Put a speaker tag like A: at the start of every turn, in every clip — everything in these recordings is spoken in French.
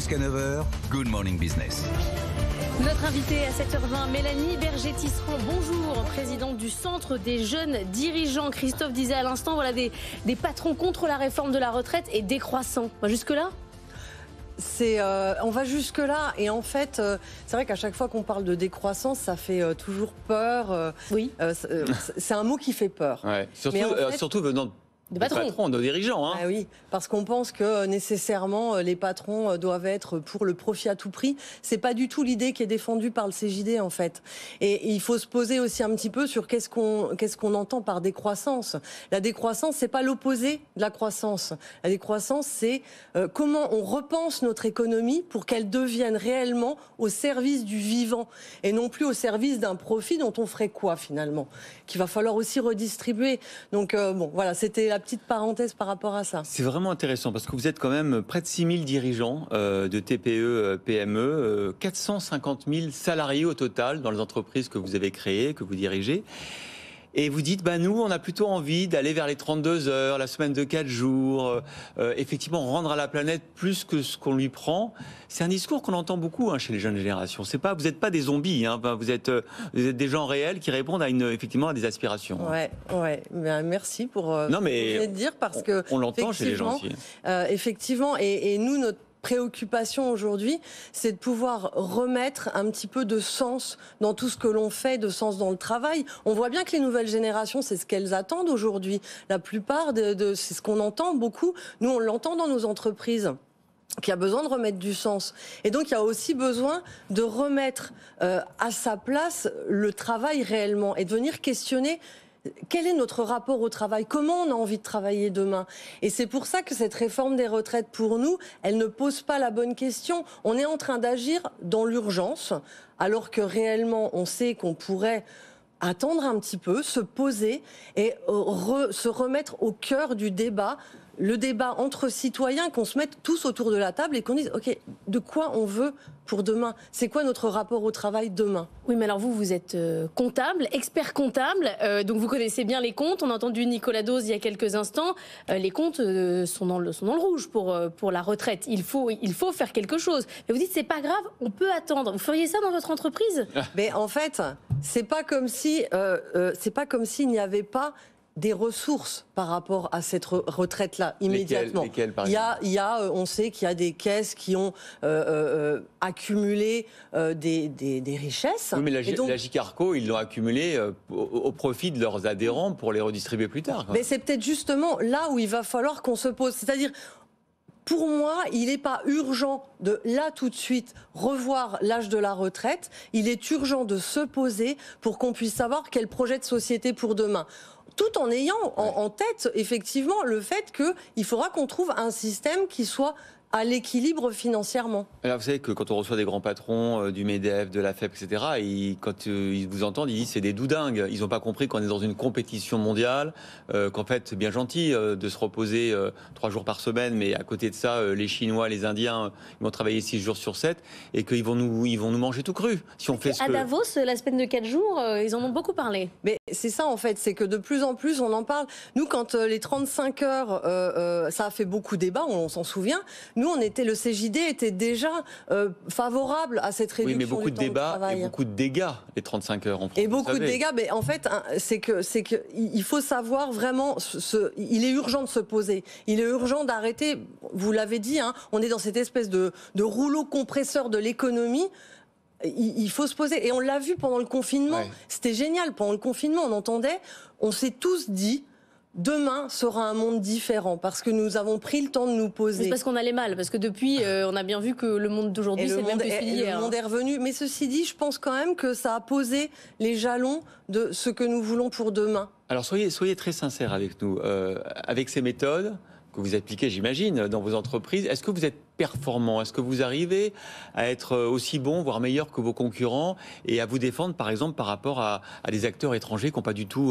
A: Jusqu'à 9h, Good Morning Business.
B: Notre invitée à 7h20, Mélanie Berger-Tisserand, bonjour, présidente du Centre des jeunes dirigeants. Christophe disait à l'instant, voilà des patrons contre la réforme de la retraite et décroissants. Jusque-là ?
C: On va jusque là et en fait c'est vrai qu'à chaque fois qu'on parle de décroissance ça fait toujours peur.
B: Oui.
C: C'est un mot qui fait peur.
D: Ouais. Surtout venant
B: de patrons,
D: de dirigeants.
C: Ah oui, parce qu'on pense que nécessairement les patrons doivent être pour le profit à tout prix. C'est pas du tout l'idée qui est défendue par le CJD en fait. Et il faut se poser aussi un petit peu sur qu'est-ce qu'on entend par décroissance. La décroissance, c'est pas l'opposé de la croissance. La décroissance, c'est comment on repense notre économie pour qu'elle devienne réellement au service du vivant et non plus au service d'un profit dont on ferait quoi finalement, qu'il va falloir aussi redistribuer. Donc bon, voilà, c'était la petite parenthèse par rapport à ça.
D: C'est vraiment intéressant parce que vous êtes quand même près de 6000 dirigeants de TPE, PME, 450 000 salariés au total dans les entreprises que vous avez créées, que vous dirigez. Et vous dites, nous, on a plutôt envie d'aller vers les 32 heures, la semaine de 4 jours, effectivement, rendre à la planète plus que ce qu'on lui prend. C'est un discours qu'on entend beaucoup chez les jeunes générations. Vous n'êtes pas des zombies, vous êtes des gens réels qui répondent effectivement à des aspirations.
C: Ouais. Merci pour
D: non, mais
C: de dire parce que
D: on l'entend chez les gens aussi.
C: Effectivement, et nous, notre préoccupation aujourd'hui, c'est de pouvoir remettre un petit peu de sens dans tout ce que l'on fait, de sens dans le travail. On voit bien que les nouvelles générations, c'est ce qu'elles attendent aujourd'hui. La plupart c'est ce qu'on entend beaucoup. Nous, on l'entend dans nos entreprises, qui a besoin de remettre du sens. Et donc, il y a aussi besoin de remettre à sa place le travail réellement et de venir questionner quel est notre rapport au travail ? Comment on a envie de travailler demain ? Et c'est pour ça que cette réforme des retraites, pour nous, elle ne pose pas la bonne question. On est en train d'agir dans l'urgence, alors que réellement, on sait qu'on pourrait attendre un petit peu, se poser et se remettre au cœur du débat, le débat entre citoyens, qu'on se mette tous autour de la table et qu'on dise, OK, de quoi on veut pour demain ? C'est quoi notre rapport au travail demain ?
B: Oui, mais alors vous êtes comptable, expert comptable, donc vous connaissez bien les comptes. On a entendu Nicolas Dose il y a quelques instants. Les comptes sont dans le rouge pour la retraite. Il faut faire quelque chose. Mais vous dites, c'est pas grave, on peut attendre. Vous feriez ça dans votre entreprise ?
C: Mais en fait, c'est pas comme s'il n'y avait pas des ressources par rapport à cette retraite-là immédiatement.
D: Lesquelles, par exemple ?
C: On sait qu'il y a des caisses qui ont accumulé des richesses.
D: Oui, mais la Jicarco, ils l'ont accumulé au profit de leurs adhérents pour les redistribuer plus tard.
C: Mais c'est peut-être justement là où il va falloir qu'on se pose. C'est-à-dire, pour moi, il n'est pas urgent de, là, tout de suite, revoir l'âge de la retraite. Il est urgent de se poser pour qu'on puisse savoir quel projet de société pour demain. Tout en ayant en tête, effectivement, le fait qu'il faudra qu'on trouve un système qui soit à l'équilibre financièrement.
D: Alors, vous savez que quand on reçoit des grands patrons du MEDEF, de la FEP, etc., quand ils vous entendent, ils disent c'est des doudingues. Ils n'ont pas compris qu'on est dans une compétition mondiale, qu'en fait, c'est bien gentil de se reposer 3 jours par semaine, mais à côté de ça, les Chinois, les Indiens, ils vont travailler 6 jours sur 7 et qu'ils vont nous manger tout cru. Si on fait
B: à Davos, la semaine de 4 jours, ils en ont beaucoup parlé.
C: Mais c'est ça, en fait, c'est que de plus en plus, on en parle. Nous, quand les 35 heures, ça a fait beaucoup débat, on s'en souvient. Nous, le CJD était déjà favorable à cette réduction du temps de travail. Oui, mais beaucoup de débats
D: et beaucoup de dégâts, les 35 heures en France.
C: Et beaucoup de dégâts, mais en fait, c'est que il faut savoir vraiment, il est urgent de se poser. Il est urgent d'arrêter, vous l'avez dit, on est dans cette espèce de rouleau compresseur de l'économie. Il faut se poser. Et on l'a vu pendant le confinement. Ouais. C'était génial. Pendant le confinement, on s'est tous dit, demain sera un monde différent parce que nous avons pris le temps de nous poser.
B: C'est parce qu'on allait mal, parce que depuis, on a bien vu que le monde d'aujourd'hui, c'est le même que celui d'hier.
C: Le monde est revenu. Mais ceci dit, je pense quand même que ça a posé les jalons de ce que nous voulons pour demain.
D: Alors soyez très sincères avec nous. Avec ces méthodes que vous appliquez, j'imagine, dans vos entreprises, est-ce que vous êtes performant ? Est-ce que vous arrivez à être aussi bon, voire meilleur que vos concurrents et à vous défendre, par exemple, par rapport à des acteurs étrangers qui n'ont pas du tout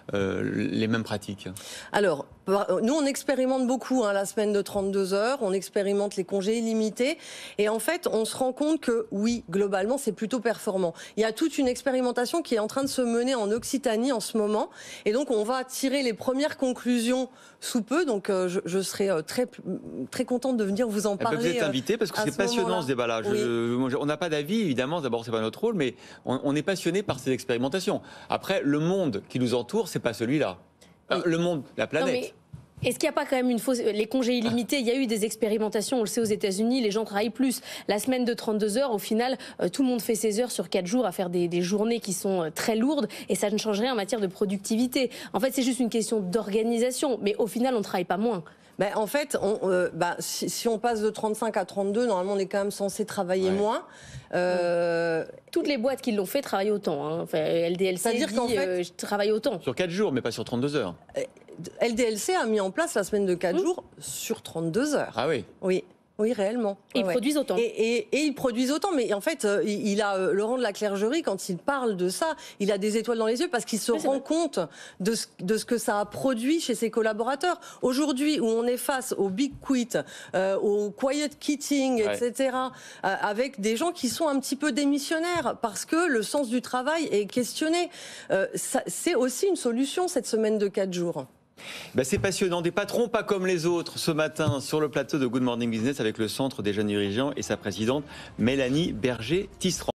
D: les mêmes pratiques ?
C: Alors, nous, on expérimente beaucoup la semaine de 32 heures, on expérimente les congés illimités et en fait, on se rend compte que oui, globalement, c'est plutôt performant. Il y a toute une expérimentation qui est en train de se mener en Occitanie en ce moment et donc on va tirer les premières conclusions sous peu. Donc, je serai très contente de venir vous en parler. parler.
D: Vous êtes invité parce que c'est passionnant ce débat-là.
C: Oui.
D: On n'a pas d'avis, évidemment. D'abord, c'est pas notre rôle, mais on est passionné par ces expérimentations. Après, le monde qui nous entoure, c'est pas celui-là.
B: Oui.
D: Le monde, la planète.
B: Non, mais est-ce qu'il n'y a pas quand même une fausse... Les congés illimités, il y a eu des expérimentations, on le sait aux États-Unis, les gens travaillent plus. La semaine de 32 heures, au final, tout le monde fait 16 heures sur 4 jours à faire des journées qui sont très lourdes et ça ne change rien en matière de productivité. En fait, c'est juste une question d'organisation, mais au final, on ne travaille pas moins.
C: Ben, en fait, si on passe de 35 à 32, normalement, on est quand même censé travailler moins.
B: Toutes les boîtes qui l'ont fait travaillent autant. Hein. Enfin, LDLC
C: C'est-à-dire
B: dit,
C: qu'en fait,
B: je travaille autant.
D: Sur 4 jours, mais pas sur 32 heures.
C: LDLC a mis en place la semaine de 4 jours sur 32 heures.
D: Ah oui.
C: Oui, réellement.
B: Et ils produisent autant.
C: Et ils produisent autant, mais en fait, il a Laurent de la Clergerie, quand il parle de ça, il a des étoiles dans les yeux parce qu'il se rend compte de ce que ça a produit chez ses collaborateurs. Aujourd'hui, où on est face au big quit, au quiet quitting, etc., avec des gens qui sont un petit peu démissionnaires parce que le sens du travail est questionné. C'est aussi une solution, cette semaine de 4 jours.
D: C'est passionnant, des patrons pas comme les autres ce matin sur le plateau de Good Morning Business avec le Centre des jeunes dirigeants et sa présidente Mélanie Berger-Tisserand.